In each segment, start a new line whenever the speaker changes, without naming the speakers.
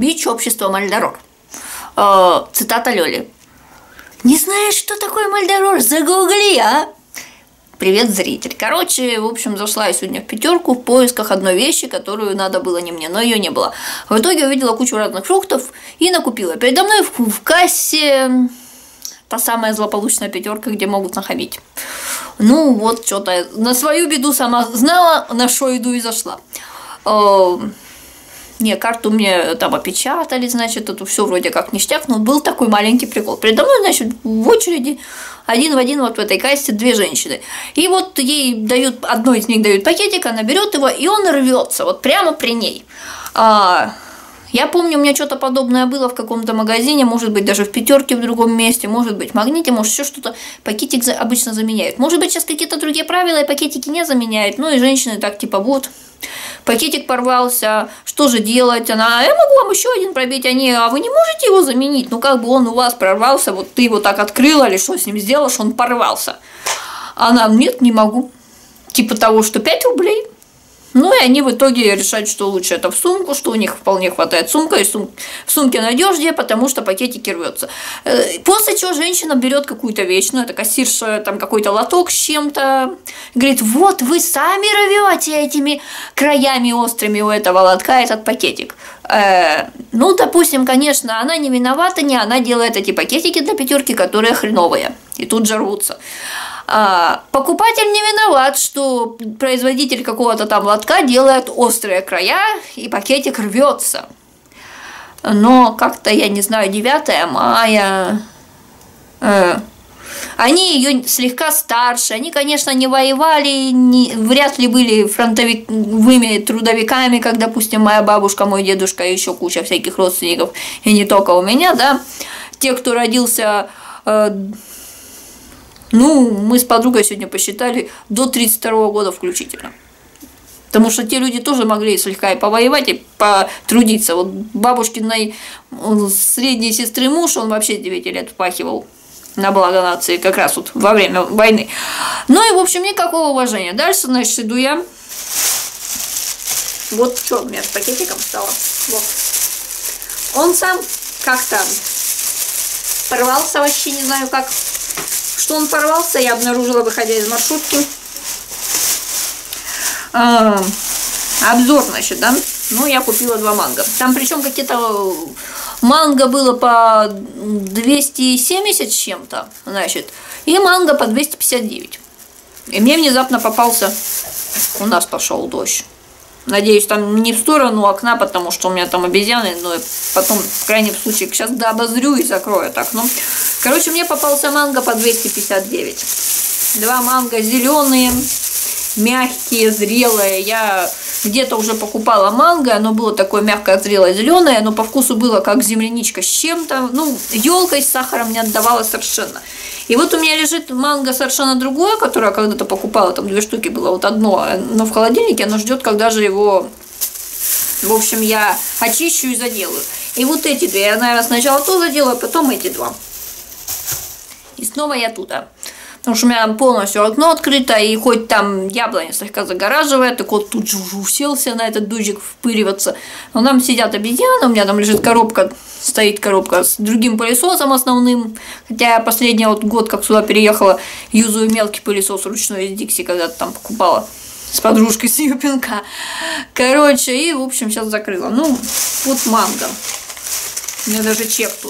Бич общества Мальдорор. Цитата Лёли. Не знаешь, что такое Мальдорор? Загугли, а? Привет, зритель. Короче, в общем, зашла я сегодня в пятерку в поисках одной вещи, которую надо было не мне, но ее не было. В итоге увидела кучу разных фруктов и накупила. Передо мной в кассе та самая злополучная пятерка, где могут нахамить. Ну, вот что-то на свою беду сама знала, на что иду и зашла. Не, карту мне там опечатали, значит, это все вроде как ништяк, но был такой маленький прикол. Передо мной, значит, в очереди один в один вот в этой кассе две женщины. И вот ей дают, одной из них дают пакетик, она берет его, и он рвется вот прямо при ней. Я помню, у меня что-то подобное было в каком-то магазине, может быть, даже в пятерке в другом месте, может быть, в Магните, может, еще что-то. Пакетик обычно заменяют. Может быть, сейчас какие-то другие правила, и пакетики не заменяют. Ну, и женщины так типа вот. Пакетик порвался, что же делать? Она, я могу вам еще один пробить, а вы не можете его заменить? Ну, как бы он у вас прорвался, вот ты его так открыла, или что с ним сделаешь, он порвался. Она, нет, не могу. Типа того, что 5 рублей. Ну, и они в итоге решают, что лучше это в сумку, что у них вполне хватает сумка, и в сумке надежнее, потому что пакетики рвется. После чего женщина берет какую-то вещь, ну, это кассирша, там какой-то лоток с чем-то, говорит, вот вы сами рвете этими краями острыми у этого лотка этот пакетик. Ну, допустим, конечно, она не виновата, не она делает эти пакетики для пятерки, которые хреновые, и тут же рвутся. Покупатель не виноват, что производитель какого-то там лотка делает острые края, и пакетик рвется. Но как-то, я не знаю, 9 мая... Они ее слегка старше, они, конечно, не воевали, вряд ли были фронтовыми трудовиками, как, допустим, моя бабушка, мой дедушка и еще куча всяких родственников, и не только у меня, да. Те, кто родился... Ну, мы с подругой сегодня посчитали, до 32 года включительно. Потому что те люди тоже могли слегка и повоевать, и потрудиться. Вот бабушкиной средней сестры муж, он вообще 9 лет впахивал на благо нации, как раз вот во время войны. Ну и, в общем, никакого уважения. Дальше, значит, иду я. Вот что у меня с пакетиком стало. Вот. Он сам как-то порвался, вообще не знаю как. Что он порвался, я обнаружила, выходя из маршрутки. Обзор, значит, да? Ну, я купила 2 манго. Там причем какие-то манго было по 270 с чем-то, значит, и манго по 259. И мне внезапно попался... У нас пошел дождь. Надеюсь, там не в сторону окна, потому что у меня там обезьяны, но потом, в крайнем случае, сейчас обозрю и закрою так. Ну, короче, мне попался манго по 259. 2 манго зеленые, мягкие, зрелые. Я где-то уже покупала манго, оно было такое мягкое, зрелое, зеленое, но по вкусу было как земляничка с чем-то. Ну, елкой с сахаром не отдавала совершенно. И вот у меня лежит манго совершенно другое, которое я когда-то покупала, там 2 штуки было, вот одно, но в холодильнике оно ждет, когда же его, в общем, я очищу и заделаю. И вот эти 2, я, наверное, сначала то заделаю, а потом эти 2. И снова я туда. Потому что у меня там полностью окно открыто, и хоть там яблоня слегка загораживает, так вот тут же уже уселся на этот дождик впыриваться. Но там сидят обезьяны, у меня там лежит коробка, стоит коробка с другим пылесосом основным. Хотя я последний вот год, как сюда переехала, юзаю мелкий пылесос ручной из Дикси, когда-то там покупала с подружкой с Юпинка. Короче, и в общем сейчас закрыла. Ну, вот манго. У меня даже чек тут.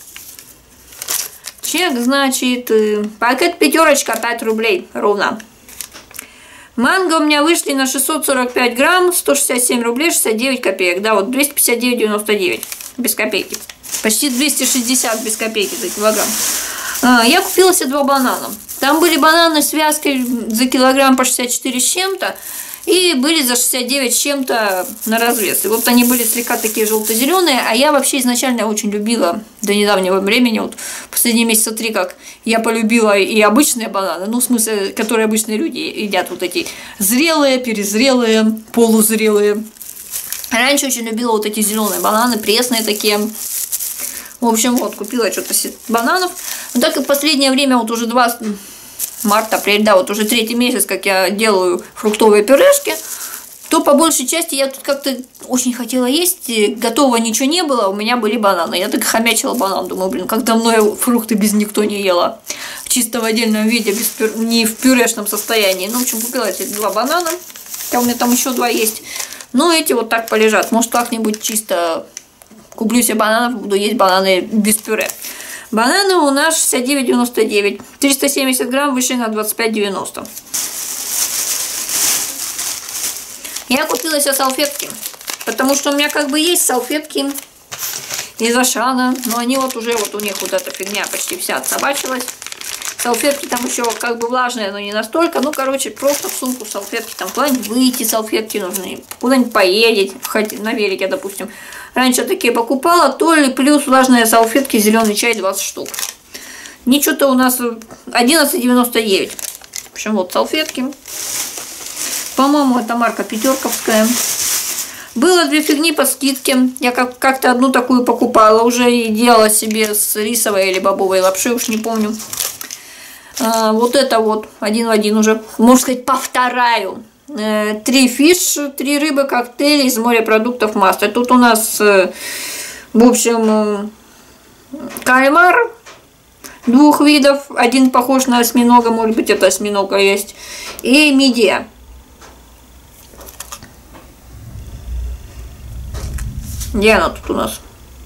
Чек, значит, пакет пятерочка 5 рублей ровно. Манго у меня вышли на 645 грамм, 167 рублей 69 копеек. Да, вот 259,99 без копейки. Почти 260 без копейки за килограмм. Я купила себе 2 банана. Там были бананы с вязкой за килограмм по 64 с чем-то. И были за 69 с чем-то на развес. И вот они были слегка такие желто-зеленые. А я вообще изначально очень любила до недавнего времени, вот последние месяца 3, как я полюбила и обычные бананы, ну, в смысле, которые обычные люди едят, вот эти зрелые, перезрелые, полузрелые. Раньше очень любила вот эти зеленые бананы, пресные такие. В общем, вот, купила что-то бананов. Но так как в последнее время вот уже 2... март, апрель, да, вот уже 3-й месяц, как я делаю фруктовые пюрешки, то по большей части я тут как-то очень хотела есть, готового ничего не было, у меня были бананы. Я так хомячила банан, думаю, блин, как давно я фрукты без никто не ела. Чисто в отдельном виде, не в пюрешном состоянии. Ну, в общем, купила эти 2 банана, у меня там еще 2 есть. Но эти вот так полежат, может как-нибудь чисто куплю себе бананов, буду есть бананы без пюре. Бананы у нас 69,99, 370 грамм, вышли на 25,90. Я купила себе салфетки, потому что у меня как бы есть салфетки из Ашана, но они вот уже, вот у них вот эта фигня почти вся отсобачилась. Салфетки там еще как бы влажные, но не настолько. Ну, короче, просто в сумку салфетки. Там куда-нибудь выйти, салфетки нужны, куда-нибудь поедете, хоть на велике, допустим. Раньше я такие покупала, то ли плюс влажные салфетки, зеленый чай 20 штук. Ничего-то у нас 11,99. В общем, вот салфетки. По-моему, это марка Пятерковская. Было 2 фигни по скидке. Я как-то одну такую покупала уже и делала себе с рисовой или бобовой лапшой, уж не помню. Вот это вот, 1 в 1 уже, можно сказать, повторяю. 3 фиш, 3 рыбы, коктейли из морепродуктов масло. Тут у нас, в общем, кальмар 2 видов. Один похож на осьминога, может быть, это осьминога есть. И мидия. Где она тут у нас?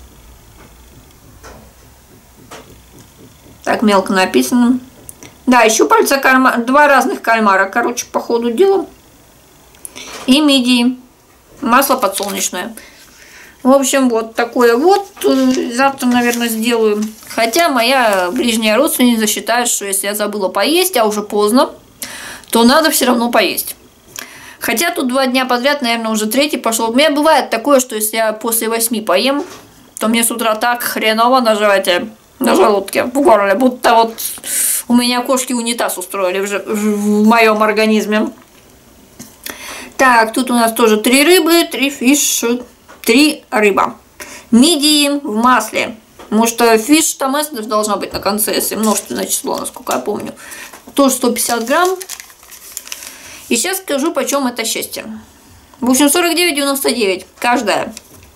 Так мелко написано. Да, еще пальца кальмара. 2 разных кальмара, короче, по ходу дела. И мидии. Масло подсолнечное. В общем, вот такое вот. Завтра, наверное, сделаю. Хотя моя ближняя родственница считает, что если я забыла поесть, а уже поздно, то надо все равно поесть. Хотя тут 2 дня подряд, наверное, уже 3-й пошел. У меня бывает такое, что если я после 8 поем, то мне с утра так хреново на животе, на желудке, в горле, будто вот у меня кошки унитаз устроили в моем организме. Так, тут у нас тоже 3 рыбы, 3 фиш, 3 рыба. Мидии в масле. Может, фиш там должна быть на конце, если множественное число, насколько я помню. Тоже 150 грамм. И сейчас скажу, почем это счастье. В общем, 49,99 каждая.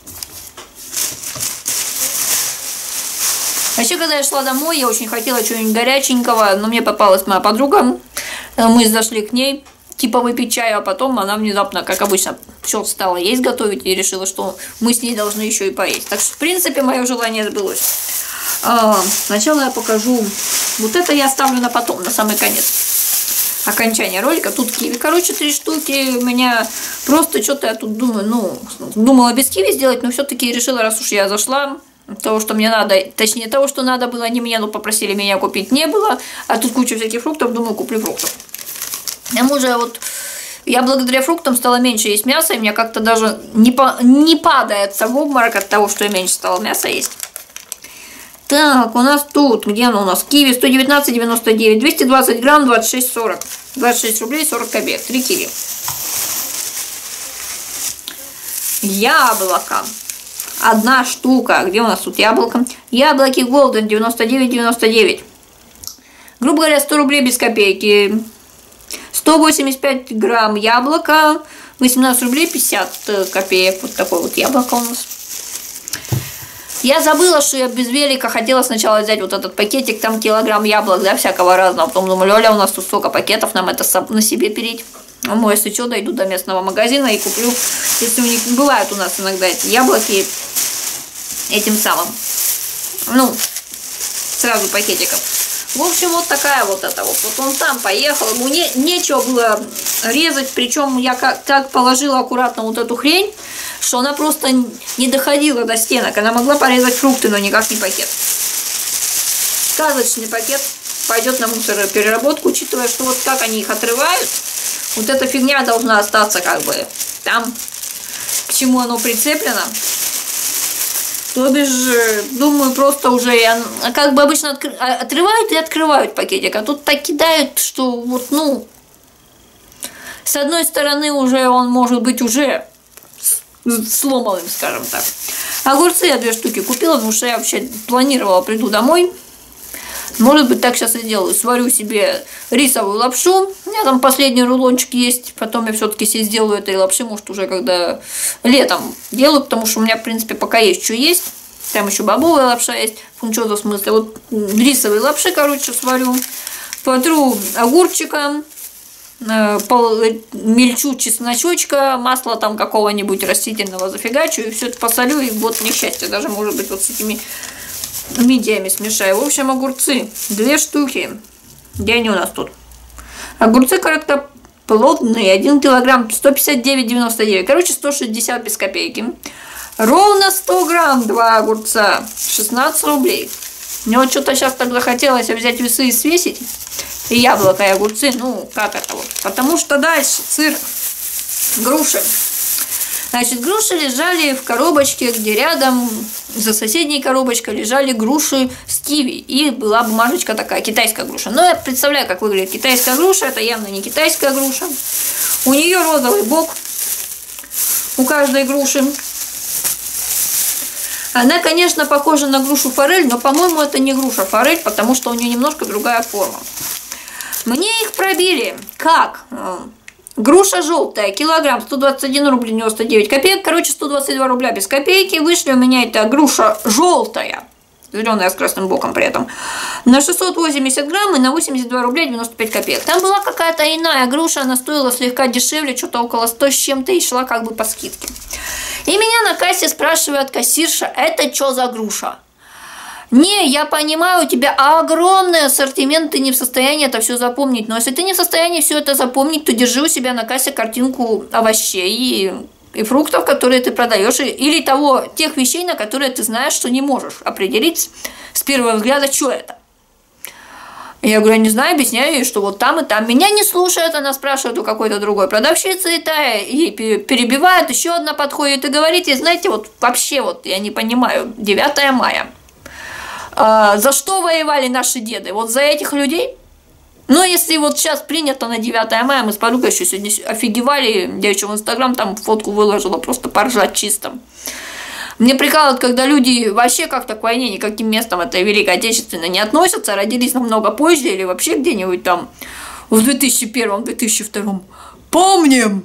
Вообще, когда я шла домой, я очень хотела чего-нибудь горяченького, но мне попалась моя подруга. Мы зашли к ней, типа выпить чаю, а потом она внезапно, как обычно, все стала есть готовить и решила, что мы с ней должны еще и поесть. Так что, в принципе, мое желание сбылось. Сначала я покажу. Вот это я оставлю на потом, на самый конец. Окончание ролика. Тут киви, короче, 3 штуки. У меня просто что-то я тут думаю, ну, думала без киви сделать, но все-таки решила, раз уж я зашла, того, что мне надо, точнее, того, что надо было не мне, но попросили меня купить, не было. А тут куча всяких фруктов, думаю, куплю фруктов. К тому же, вот, я благодаря фруктам стала меньше есть мяса, и мне как-то даже не падает в обморок от того, что я меньше стала мяса есть. Так, у нас тут, где оно у нас? Киви 119,99, 220 грамм, 26,40. 26 рублей 40 копеек, 3 киви. Яблоко. 1 штука. Где у нас тут яблоко? Яблоки Golden 99,99. Грубо говоря, 100 рублей без копейки. 185 грамм яблока, 18 рублей 50 копеек. Вот такое вот яблоко у нас. Я забыла, что я без велика хотела сначала взять вот этот пакетик, там килограмм яблок, да, всякого разного. Потом думаю, Лёля, у нас тут столько пакетов, нам это на себе переть. Ну, если что, дойду до местного магазина и куплю, если у них бывают у нас иногда эти яблоки этим самым, ну, сразу пакетиком. В общем, вот такая вот эта вот. Вот он там поехал, ему нечего было резать, причем я так положила аккуратно вот эту хрень, что она просто не доходила до стенок. Она могла порезать фрукты, но никак не пакет. Сказочный пакет пойдет на мусоропереработку, учитывая, что вот как они их отрывают, вот эта фигня должна остаться как бы там, к чему оно прицеплено. То бишь, думаю, просто уже, как бы обычно отрывают и открывают пакетик, а тут так кидают, что вот, ну, с одной стороны уже он может быть уже сломанным, скажем так. Огурцы я 2 штуки купила, потому что я вообще планировала, приду домой, Может быть, так сейчас и сделаю. Сварю себе рисовую лапшу. У меня там последний рулончик есть. Потом я все-таки себе сделаю этой лапши. Может, уже когда летом делаю. Потому что у меня, в принципе, пока есть что есть. Там еще бобовая лапша есть. Фунчоза в смысле. Вот рисовой лапши, короче, сварю. Потру огурчика. Мельчу чесночочка, масло там какого-нибудь растительного зафигачу. И все это посолю. И вот несчастье. Даже, может быть, вот с этими мидиями смешаю. В общем, огурцы 2 штуки. Где они у нас тут? Огурцы короткоплодные. 1 килограмм 159,99. Короче, 160 без копейки. Ровно 100 грамм 2 огурца. 16 рублей. Мне вот что-то сейчас так захотелось взять весы и свесить. И яблоко, и огурцы. Ну, как это вот. Потому что дальше цирк. Груши. Значит, груши лежали в коробочке, где рядом, за соседней коробочкой, лежали груши с киви. И была бумажечка такая, китайская груша. Но я представляю, как выглядит китайская груша. Это явно не китайская груша. У нее розовый бок. У каждой груши. Она, конечно, похожа на грушу форель, но, по-моему, это не груша форель, потому что у нее немножко другая форма. Мне их пробили. Как? Груша желтая, килограмм 121 рубль 99 копеек. Короче, 122 рубля без копейки. Вышли у меня это груша желтая, зеленая с красным боком при этом, на 680 грамм и на 82 рубля 95 копеек. Там была какая-то иная груша, она стоила слегка дешевле, что-то около 100 с чем-то, и шла как бы по скидке. И меня на кассе спрашивает кассирша, это что за груша? Не, я понимаю, у тебя огромный ассортимент, ты не в состоянии это все запомнить. Но если ты не в состоянии все это запомнить, то держи у себя на кассе картинку овощей и фруктов, которые ты продаешь, или тех вещей, на которые ты знаешь, что не можешь определить с первого взгляда, что это. Я говорю, не знаю, объясняю ей, что вот там и там. Меня не слушает, она спрашивает у какой-то другой продавщицы, и та ей перебивает, еще одна подходит и говорит, и знаете, вот вообще вот я не понимаю, 9 мая. За что воевали наши деды? Вот за этих людей? Но если вот сейчас принято на 9 мая, мы с подругой еще сегодня офигевали, я еще в Инстаграм там фотку выложила, просто поржать чисто. Мне прикалывает, когда люди вообще как-то к войне никаким местом этой Великой Отечественной не относятся, родились намного позже или вообще где-нибудь там в 2001-2002. Помним!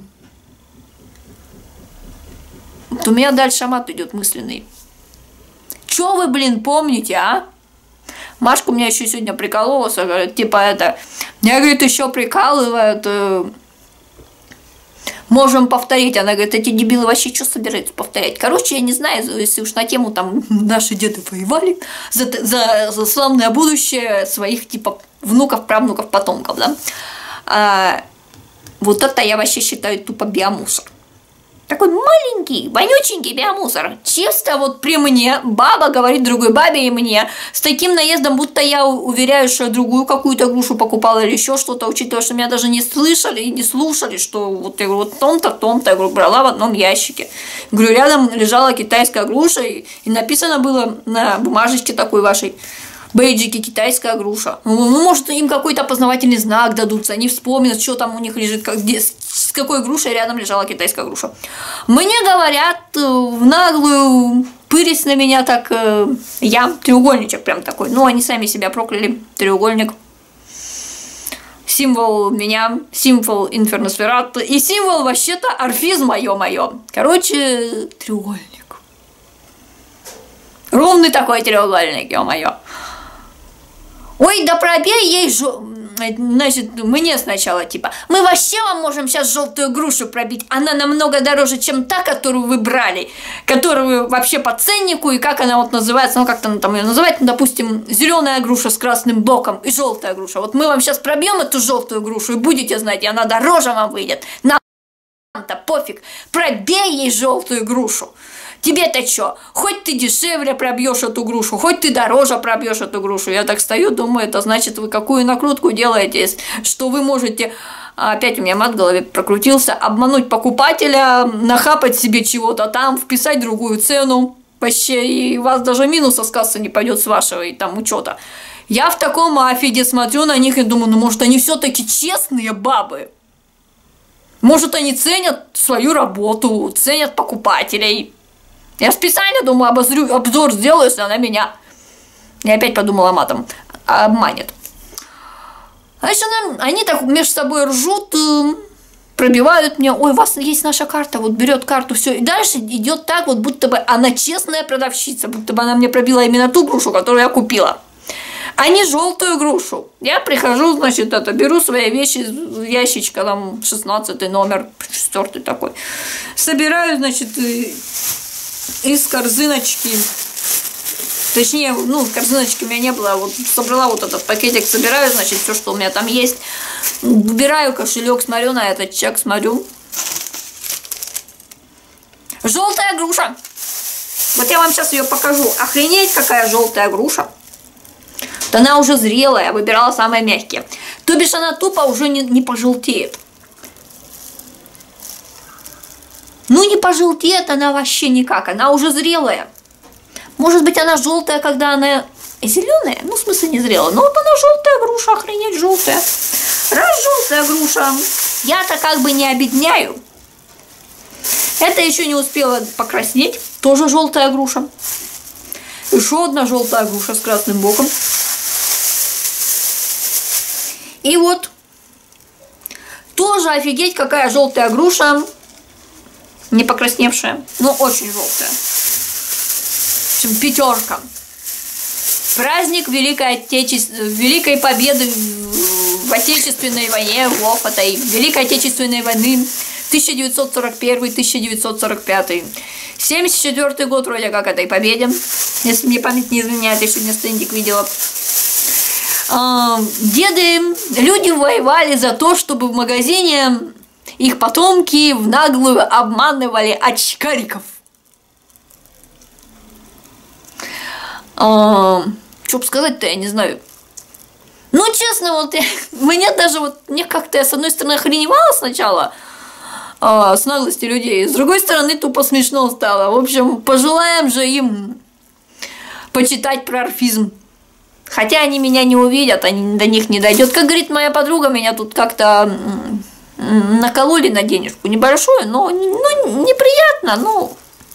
Вот у меня дальше мат идет мысленный. Чё вы, блин, помните, а? Машка у меня еще сегодня прикололась, говорит, типа это... Меня, говорит, еще прикалывают... Можем повторить. Она говорит, эти дебилы вообще что собираются повторять? Короче, я не знаю, если уж на тему там наши деды воевали за славное будущее своих типа внуков, правнуков, потомков, да? Вот это я вообще считаю тупо биомусор. Такой маленький, вонюченький биомусор. Чисто вот при мне баба говорит другой бабе и мне с таким наездом, будто я уверяю, что я другую какую-то грушу покупала или еще что-то, учитывая, что меня даже не слышали и не слушали, что вот я говорю, вот том-то, я говорю, брала в одном ящике. Говорю, рядом лежала китайская груша и написано было на бумажечке такой вашей, бейджики, китайская груша. Ну, может, им какой-то опознавательный знак дадутся, они вспомнят, что там у них лежит, с какой грушей рядом лежала китайская груша. Мне говорят в наглую, пырясь на меня так, я треугольничек прям такой. Ну, они сами себя прокляли, треугольник. Символ меня, символ инферносферат и символ вообще-то орфизма, ё-моё. Короче, треугольник. Ровный такой треугольник, ё-моё. Ой, да пробей ей значит, мне сначала типа, мы вообще вам можем сейчас желтую грушу пробить, она намного дороже, чем та, которую вы брали, которую вообще по ценнику, и как она вот называется, ну как-то там ее называть, ну, допустим, зеленая груша с красным боком и желтая груша. Вот мы вам сейчас пробьем эту желтую грушу и будете знать, и она дороже вам выйдет. Нам-то пофиг, пробей ей желтую грушу. Тебе-то что? Хоть ты дешевле пробьешь эту грушу, хоть ты дороже пробьешь эту грушу. Я так стою, думаю, это значит, вы какую накрутку делаете, что вы можете, опять у меня мат в голове прокрутился, обмануть покупателя, нахапать себе чего-то там, вписать другую цену, вообще, и у вас даже минуса с кассы не пойдет с вашего и там учета. Я в таком афиге смотрю на них и думаю, ну может они все-таки честные бабы? Может они ценят свою работу, ценят покупателей? Я специально, думаю, обзор сделаю, если она меня... Я опять подумала матом. обманет. Значит, они так между собой ржут, пробивают мне: ой, у вас есть наша карта, вот берет карту, все. И дальше идет так, вот будто бы она честная продавщица, будто бы она мне пробила именно ту грушу, которую я купила, а не желтую грушу. Я прихожу, значит, беру свои вещи из ящичка, там 16 номер, 4 такой, собираю, значит, из корзиночки. Точнее, ну, корзиночки у меня не было, вот собрала вот этот пакетик, собираю, значит, все, что у меня там есть. Выбираю кошелек, смотрю на этот чек, смотрю. Желтая груша. Вот я вам сейчас ее покажу. Охренеть, какая желтая груша. Да она уже зрелая, выбирала самые мягкие. То бишь она тупо уже не пожелтеет. Ну, не пожелтеет она вообще никак, она уже зрелая. Может быть, она желтая, когда она зеленая, ну, в смысле, не зрелая. Но вот она желтая груша, охренеть, желтая. Раз желтая груша, я-то как бы не обедняю. Это еще не успела покраснеть, тоже желтая груша. Еще одна желтая груша с красным боком. И вот, тоже офигеть, какая желтая груша, не покрасневшая, но очень желтая. В общем, 5. Праздник Великой Победы в Отечественной войне, этой Великой Отечественной войны 1941-1945. 74 год вроде как этой победе, если мне память не изменяет, я сегодня стендик видела. Люди воевали за то, чтобы в магазине их потомки в наглую обманывали очкариков. Что бы сказать-то, я не знаю. Ну, честно, вот мне даже вот, мне как-то я с одной стороны охреневала сначала с наглости людей, с другой стороны тупо смешно стало. В общем, пожелаем же им почитать про орфизм. Хотя они меня не увидят, они до них не дойдет. Как говорит моя подруга, меня тут как-то накололи на денежку небольшую, но неприятно, ну...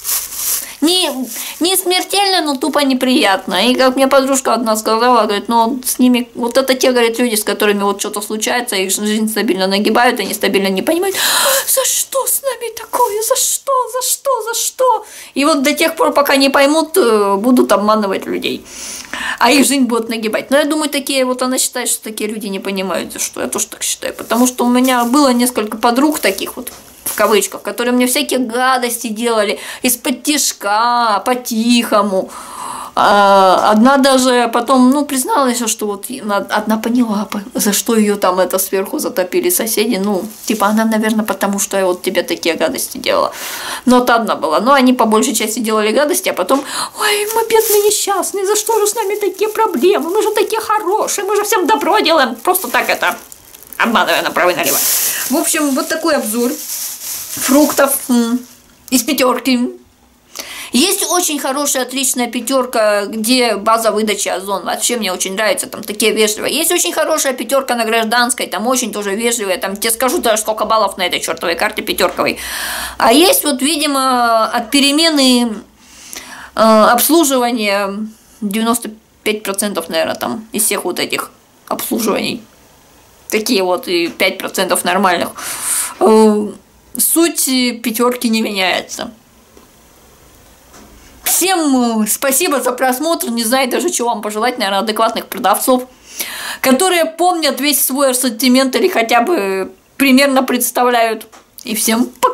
Не смертельно, но тупо неприятно. И как мне подружка одна сказала, говорит, ну с ними, вот это те, говорят, люди, с которыми вот что-то случается, их жизнь стабильно нагибают, они стабильно не понимают, за что с нами такое, за что. И вот до тех пор, пока не поймут, будут обманывать людей. А их жизнь будут нагибать. Но я думаю, такие, вот она считает, что такие люди не понимают, за что. Я тоже так считаю. Потому что у меня было несколько подруг таких вот, в кавычках, которые мне всякие гадости делали из-под тишка, по-тихому. Одна даже потом, ну, призналась, что вот одна поняла, за что ее там это сверху затопили соседи. Ну, типа, она, наверное, потому что я вот тебе такие гадости делала. Но вот одна была. Но они по большей части делали гадости, а потом, ой, мы бедные несчастные, за что же с нами такие проблемы? Мы же такие хорошие, мы же всем добро делаем. Просто так это, обманывая направо и налево. В общем, вот такой обзор фруктов из 5. Есть очень хорошая, отличная 5, где база выдачи Озон. Вообще мне очень нравится, там такие вежливые. Есть очень хорошая 5 на Гражданской, там очень тоже вежливые. Там тебе скажу даже, сколько баллов на этой чертовой карте 5-ковой. А есть вот, видимо, от перемены обслуживания 95%, наверное, там из всех вот этих обслуживаний. Такие вот и 5% нормальных. Суть 5 не меняется. Всем спасибо за просмотр. Не знаю даже, чего вам пожелать. Наверное, адекватных продавцов, которые помнят весь свой ассортимент или хотя бы примерно представляют. И всем пока!